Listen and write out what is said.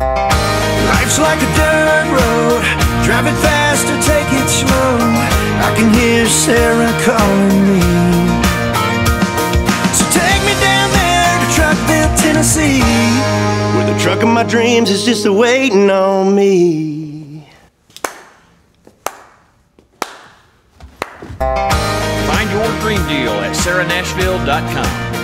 Life's like a dirt road, drive it fast or take it slow. I can hear Sarah calling me. So take me down there to Truckville, Tennessee, where the truck of my dreams is just waiting on me. Find your dream deal at SarahNashville.com.